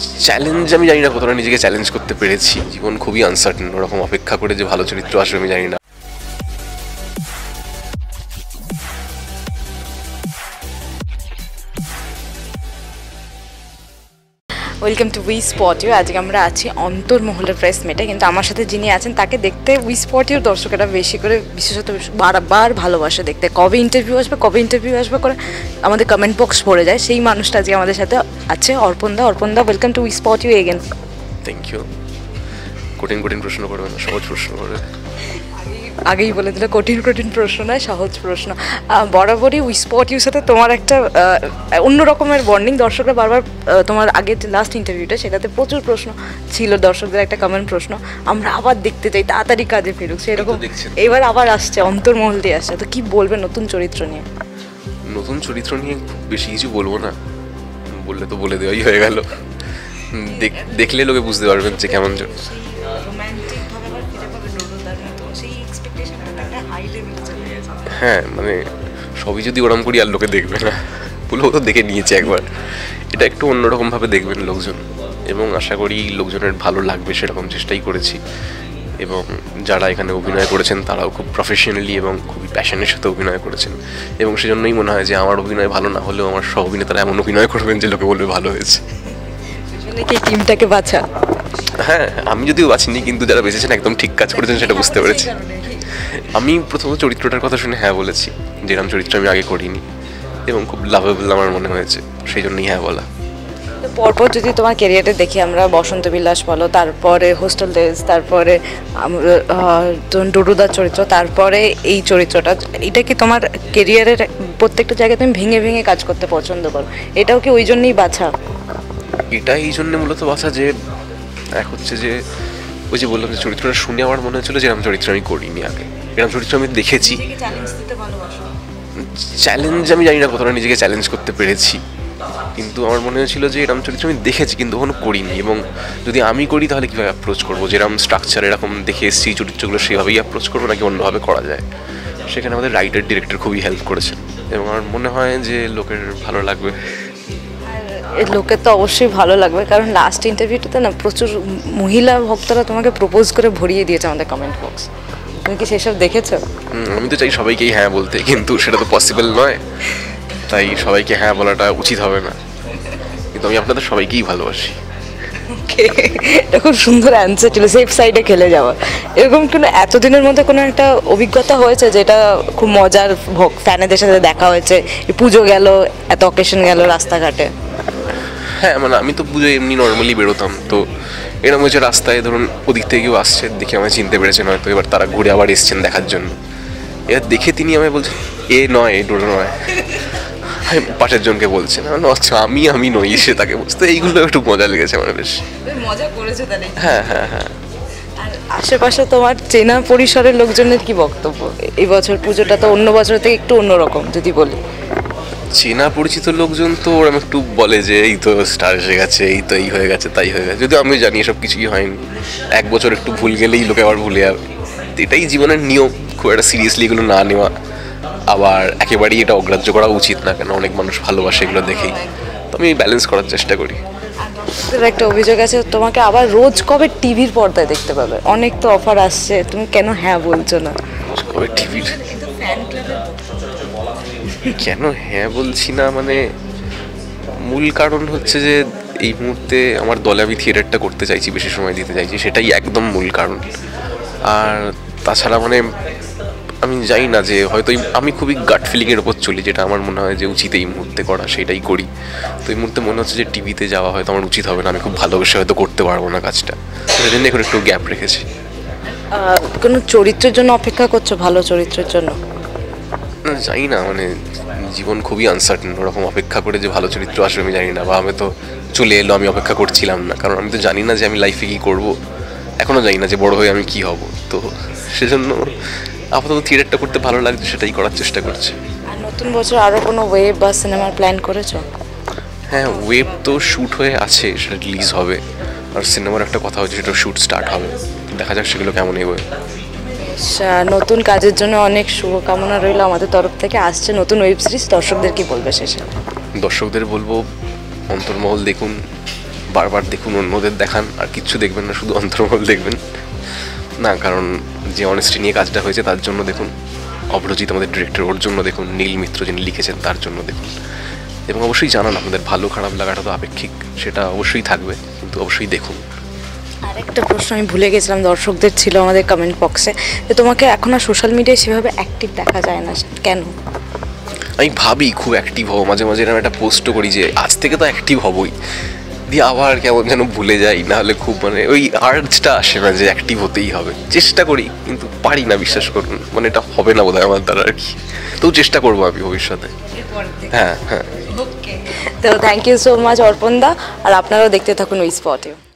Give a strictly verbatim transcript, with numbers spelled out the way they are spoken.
Challenge আমি জানি না কতটা নিজেকে চ্যালেঞ্জ করতে পেরেছি। জীবন খুবই আনসার্টেন, ওরকম অপেক্ষা করে যে ভালো চরিত্র আসবে আমি জানি না। Welcome to wespotyou। আজকে আমরা আছি অন্তর্মহলের প্রেস মিটে, কিন্তু আমার সাথে যিনি আছেন তাকে দেখতে wespotyou দর্শকেরা বেশি করে বিশেষত বারবার ভালোবাসে দেখতে। কবে ইন্টারভিউ আসবে কবে ইন্টারভিউ আসবে করে আমাদের কমেন্ট বক্স পড়ে যায়। সেই মানুষটা আজকে আমাদের সাথে আছে, Arpan da. Arpan da, welcome to wespotyou again. Thank you. কঠিন কঠিন প্রশ্ন করবে না, সহজ প্রশ্ন করবে। আগেই বলে দিলে কঠিন কঠিন প্রশ্ন নয়, সহজ প্রশ্ন। বরাবরই wespotyouর সাথে তোমার একটা অন্য রকমের বন্ডিং। দর্শকরা বারবার তোমার আগের যে লাস্ট ইন্টারভিউটা সেটাতে প্রচুর প্রশ্ন ছিল, দর্শকদের একটা কমেন্ট প্রশ্ন, আমরা আবার দেখতে চাই, তাড়াতাড়ি কাজে ফিরুক। সেরকম এবার আবার আসছে, অন্তর্মহল দিয়ে আসছে। তো কি বলবে নতুন চরিত্র নিয়ে? নতুন চরিত্র নিয়ে বেশি কিছু বলবো না, বললে তো বলে দেওয়াই হয়ে গেল। দেখলে লোকে বুঝতে পারবেন যে কেমন চরিত্র। হ্যাঁ, মানে সবই যদি ওরম করি আর লোকে দেখবে না, পুরো তো দেখে নিয়েছে একবার। এটা একটু অন্যরকমভাবে দেখবেন লোকজন, এবং আশা করি লোকজনের ভালো লাগবে সেরকম চেষ্টাই করেছি। এবং যারা এখানে অভিনয় করেছেন তারাও খুব প্রফেশনালি এবং খুবই প্যাশনের সাথে অভিনয় করেছেন, এবং সেজন্যই মনে হয় যে আমার অভিনয় ভালো না হলেও আমার সহ অভিনেতারা এমন অভিনয় করবেন যে লোকে বলবে ভালো হয়েছে। টিমটাকে বাঁচা। হ্যাঁ, আমি যদিও বাঁচিনি, কিন্তু যারা বেঁচেছেন একদম ঠিক কাজ করেছেন সেটা বুঝতে পেরেছি। আমি প্রথমত চরিত্রটার কথা শুনে হ্যাঁ বলেছি, যেরকম চরিত্র আমি আগে করিনি, এবং খুব লাভেবল আমার মনে হয়েছে, সেই জন্যই হ্যাঁ বলা। পরপর যদি তোমার ক্যারিয়ারে দেখি আমরা, বসন্ত বিলাস বলো, তারপরে হোস্টেল ডেজ, তারপরে ডোডোদার চরিত্র, তারপরে এই চরিত্রটা, এটা কি তোমার ক্যারিয়ারের প্রত্যেকটা জায়গায় তুমি ভেঙে ভেঙে কাজ করতে পছন্দ করো? এটাও কি ওই জন্যই বাছা? এটা এই জন্যে মূলত বাছা যে এক হচ্ছে যে ওই যে বললাম যে চরিত্রটা শুনে আমার মনে হচ্ছিলো যে এরকম চরিত্র আমি করিনি আগে, এরকম চরিত্র আমি দেখেছি। চ্যালেঞ্জ আমি জানি না কতটা নিজেকে চ্যালেঞ্জ করতে পেরেছি, কিন্তু আমার মনে হয়েছিল যে এরকম চরিত্র আমি দেখেছি কিন্তু কখনো করিনি, এবং যদি আমি করি তাহলে কীভাবে অ্যাপ্রোচ করবো, যেরকম স্ট্রাকচার এরকম দেখে এসেছি চরিত্রগুলো সেভাবেই অ্যাপ্রোচ করবো নাকি অন্যভাবে করা যায়। সেখানে আমাদের রাইটার ডিরেক্টর খুবই হেল্প করেছেন, এবং আমার মনে হয় যে লোকের ভালো লাগবে। লোকের তো অবশ্যই ভালো লাগবে, কারণ লাস্ট ইন্টারভিউটাতে না প্রচুর মহিলা ভক্তরা তোমাকে প্রপোজ করে ভরিয়ে দিয়েছে আমাদের কমেন্ট বক্স। তুমি কি সেসব দেখেছো? আমি তো চাই সবাইকেই হ্যাঁ বলতে, কিন্তু সেটা তো পসিবল নয়, তাই সবাইকে হ্যাঁ বলাটা উচিত হবে না, কিন্তু আমি আপনাদের সবাইকেই ভালোবাসি। এটা খুব সুন্দর অ্যান্সার ছিল, সেফ সাইডে খেলে যাওয়া। এরকম কোনো এতদিনের মধ্যে কোনো একটা অভিজ্ঞতা হয়েছে যেটা খুব মজার, ফ্যানেদের সাথে দেখা হয়েছে, পুজো গেল, এত অকেশন গেল রাস্তাঘাটে? হ্যাঁ, মানে আমি তো পুজো এমনি নর্মালি বেরোতাম, তো এরকম হচ্ছে রাস্তায় ধরুন ওদিক থেকে কেউ আসছে, দেখে আমায় চিনতে পেরেছেন হয়তো, এবার তারা ঘুরে আবার এসছেন দেখার জন্য। এবার দেখে তিনি আমায় বলছেন এ নয়, এ ডোডো নয়, পাশের জনকে বলছেন, আচ্ছা আমি আমি নই, সে তাকে বুঝতে। এইগুলো একটু মজা লেগেছে আমার, বেশ মজা করেছে তাহলে। হ্যাঁ হ্যাঁ হ্যাঁ। আর আশেপাশে তোমার চেনা পরিসরের লোকজনের কি বক্তব্য? এই বছর পুজোটা তো অন্য বছর থেকে একটু অন্যরকম যদি বলি। চেনা পরিচিত লোকজন তো ওরকম একটু বলে যে এই তো স্টার এসে গেছে, এই তো এই হয়ে গেছে, তাই হয়ে গেছে, যদিও আমি জানি এসব কিছুই হয়নি। এক বছর একটু ভুল গেলেই লোকে আবার ভুলে যাবে, এটাই জীবনের নিয়ম, খুব একটা সিরিয়াসলি এগুলো না নেওয়া, আবার একেবারেই এটা অগ্রাহ্য করা উচিত না, কেন অনেক মানুষ ভালোবাসে এগুলো দেখেই, তো আমি ব্যালেন্স করার চেষ্টা করি। একটা অভিযোগ আছে, তোমাকে আবার রোজ কবে টিভির পর্দায় দেখতে পাবে? অনেক তো অফার আসছে, তুমি কেন হ্যাঁ বলছো না? কবে টিভির কেন হ্যাঁ বলছি না, মানে মূল কারণ হচ্ছে যে এই মুহূর্তে আমার দলে আমি থিয়েটারটা করতে চাইছি, বেশি সময় দিতে চাইছি, সেটাই একদম মূল কারণ। আর তাছাড়া মানে আমি জানি না যে হয়তো আমি খুবই গাট ফিলিংয়ের ওপর চলি, যেটা আমার মনে হয় যে উচিত এই মুহূর্তে করা, সেটাই করি। তো এই মুহূর্তে মনে হচ্ছে যে টিভিতে যাওয়া হয়তো আমার উচিত হবে না, আমি খুব ভালোবেসে হয়তো করতে পারবো না কাজটা, সেই জন্য এখন একটু গ্যাপ রেখেছি। কোনো চরিত্রের জন্য অপেক্ষা করছো, ভালো চরিত্রের জন্য? না জানি না, মানে জীবন খুবই আনসার্টেন, ওরকম অপেক্ষা করে যে ভালো চরিত্র আসবে আমি জানি না, বা আমি তো চলে এলো আমি অপেক্ষা করছিলাম না, কারণ আমি তো জানি না যে আমি লাইফে কী করবো, এখনও জানি না যে বড় হয়ে আমি কী হব, তো সেজন্য আপাতত থিয়েটারটা করতে ভালো লাগছে, সেটাই করার চেষ্টা করছি। আর নতুন বছর আরও কোনো ওয়েব বা সিনেমার প্ল্যান করেছো? হ্যাঁ, ওয়েব তো শ্যুট হয়ে আছে, সেটা রিলিজ হবে, আর সিনেমার একটা কথা হচ্ছে সেটা শ্যুট স্টার্ট হবে, দেখা যাক সেগুলো কেমন এগোয়। নতুন কাজের জন্য অনেক শুভকামনা রইল আমাদের তরফ থেকে। আসছে নতুন ওয়েব সিরিজ, দর্শকদের কি বলবে শেষে? দর্শকদের বলবো অন্তর্মহল দেখুন, বারবার দেখুন, অন্যদের দেখান, আর কিচ্ছু দেখবেন না, শুধু অন্তর্মহল দেখবেন না। কারণ যে অনেস্টি নিয়ে কাজটা হয়েছে তার জন্য দেখুন, অভ্রজিৎ আমাদের ডিরেক্টর, ওর জন্য দেখুন, নীল মিত্র যিনি লিখেছেন তার জন্য দেখুন, এবং অবশ্যই জানান আপনাদের ভালো খারাপ লাগাটা তো আপেক্ষিক, সেটা অবশ্যই থাকবে, কিন্তু অবশ্যই দেখুন। আরেকটা প্রশ্ন আমি ভুলে গেছিলাম, দর্শকদের ছিল আমাদের কমেন্ট বক্সে, যে তোমাকে এখন আর সোশ্যাল মিডিয়ায় সেভাবে অ্যাক্টিভ দেখা যায় না, কেন? আমি ভাবি খুব অ্যাক্টিভ হবো, মাঝে মাঝে এরকম একটা পোস্টও করি যে আজ থেকে তো অ্যাক্টিভ হবই, দিয়ে আবার কেমন যেন ভুলে যাই, নাহলে খুব মানে ওই আর্জটা আসে না যে অ্যাক্টিভ হতেই হবে। চেষ্টা করি কিন্তু পারি না, বিশ্বাস করুন, মানে এটা হবে না বোধহয় আমার দ্বারা আর কি। তো চেষ্টা করবো আমি ভবিষ্যতে। হ্যাঁ হ্যাঁ। তো থ্যাংক ইউ সো মাচ অর্পণ দা, আর আপনারাও দেখতে থাকুন ওই স্পটেও।